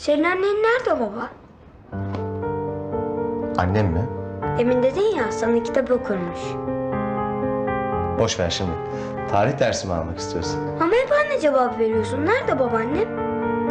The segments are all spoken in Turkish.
Senin annen nerede baba? Annem mi? Demin dedin ya sana kitap okurmuş. Boş ver şimdi. Tarih dersi mi almak istiyorsun? Ama hep anne cevap veriyorsun. Nerede babaannem?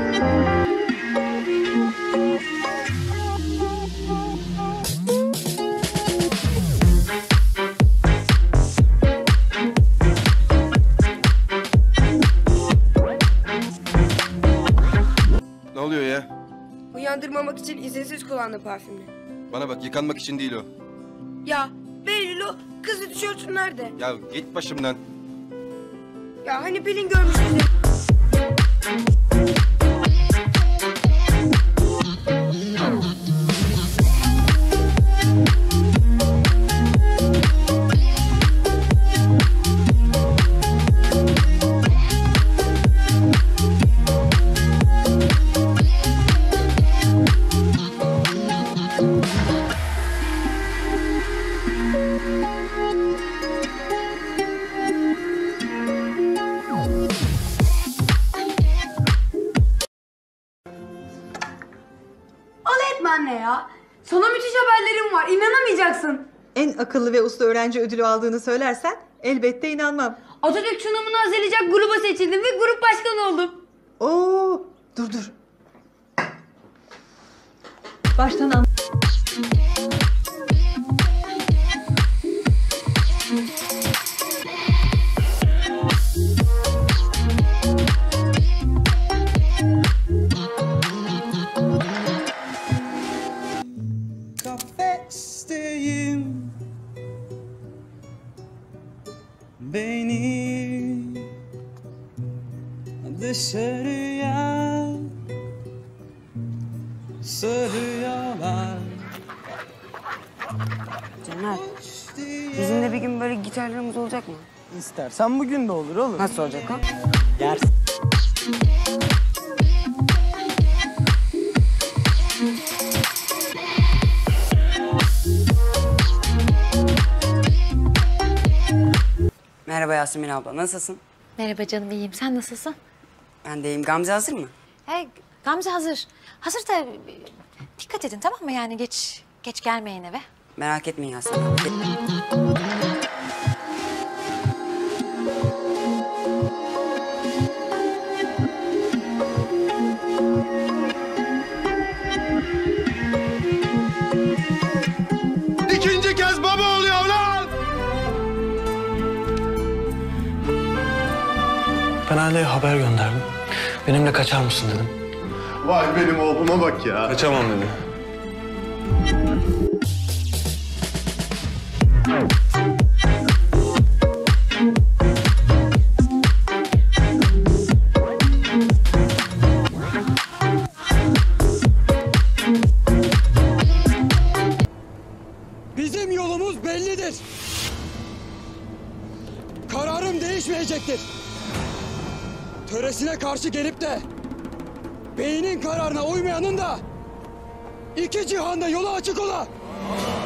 Ne oluyor ya? Uyandırmamak için izinsiz kullandı parfümünü. Bana bak, yıkanmak için değil o. Ya Behlül o kızlı tişörtün nerede? Ya git başımdan. Ya hani Pelin görmüştü. Anne ya. Sana müthiş haberlerim var. İnanamayacaksın. En akıllı ve uslu öğrenci ödülü aldığını söylersen elbette inanmam. Atatürk sunumunu hazırlayacak gruba seçildim ve grup başkanı oldum. Oo, dur. Baştan an. Kafesteyim, beni dışarıya sarıyorlar. Caner, bizim de bir gün böyle gitarlarımız olacak mı? İstersen bugün de olur oğlum. Nasıl olacak ha? Yersin. Merhaba Yasemin abla, nasılsın? Merhaba canım, iyiyim. Sen nasılsın? Ben de iyiyim. Gamze hazır mı? Gamze hazır. Hazır da dikkat edin, tamam mı? Yani geç gelmeyin eve. Merak etmeyin Yasemin abla. İkinci kez baba oluyor lan! Ben aileye haber gönderdim. Benimle kaçar mısın dedim. Vay benim oğluma bak ya. Kaçamam dedi. Bizim yolumuz bellidir. Kararım değişmeyecektir. Töresine karşı gelip de beynin kararına uymayanın da iki cihanda yolu açık ola.